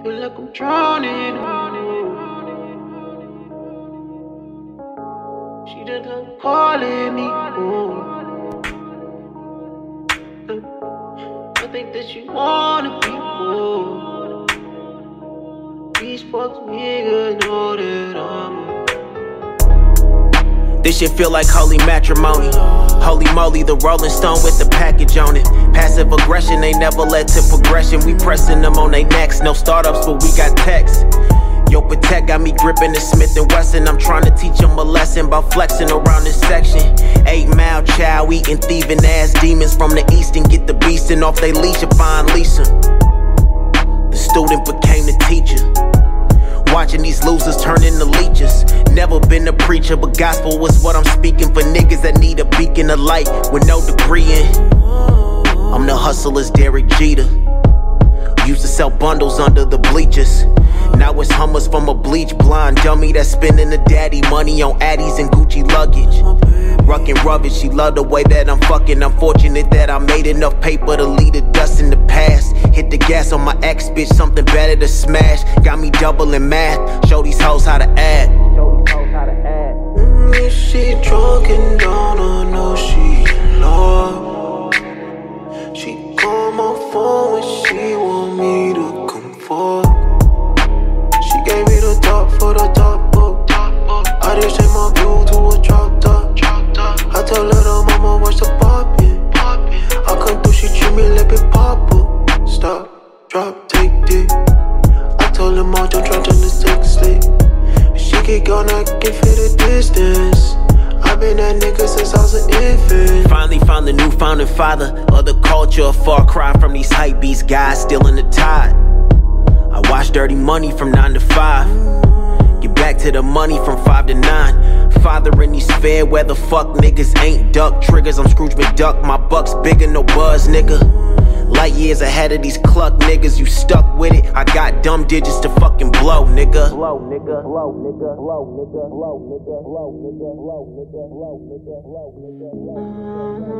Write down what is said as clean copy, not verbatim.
Feel like I'm drowning. She just love calling me. I think that you wanna be more. These fucks niggas know that I'm. This shit feel like holy matrimony. Holy moly, the Rolling Stone with the package on it. Passive aggression, they never led to progression. We pressing them on their necks. No startups, but we got texts. Yo, Patek got me gripping the Smith & Wesson. I'm trying to teach them a lesson about flexing around this section. 8 Mile child, eating thieving ass demons from the east and get the beastin' off they leash and find Lisa. The student became the teacher. Watching these losers turn into leeches. Never been a preacher, but gospel was what I'm speaking for niggas that need a beacon of light with no degree in. I'm the hustler's Derek Jeter. Used to sell bundles under the bleachers. Now it's Hummers from a bleach blonde dummy that's spending the daddy money on Addies and Gucci luggage. Ruckin' rubbish, she love the way that I'm fucking. I'm fortunate that I made enough paper to leave the dust in the past. Hit the gas on my ex, bitch, something better to smash. Got me doubling math, show these hoes how to add. If she drunk and down, I know she in love. She call my phone when she want me to come for. She gave me the top for the top book. I just changed my view to a drop top. I tell her the mama watch the poppin'. I come through, she treat me like a pop-up. Stop, drop, take it. I told her mom don't try to text it. She get gone, I can feel the distance. I've been that nigga since I was an infant. Finally found the new founding father of the culture, a far cry from these hype beast guys still in the tide. I watch Dirty Money from 9 to 5. Get back to the money from 5 to 9. Father in these fair weather fuck niggas ain't duck triggers. I'm Scrooge McDuck, my buck's bigger, no buzz, nigga. Light years ahead of these cluck niggas, you stuck with it. I got dumb digits to fucking blow, nigga. Blow, nigga. Blow, nigga. Blow, nigga. Blow, nigga. Blow, nigga. Blow, nigga. Blow, nigga. Blow, nigga.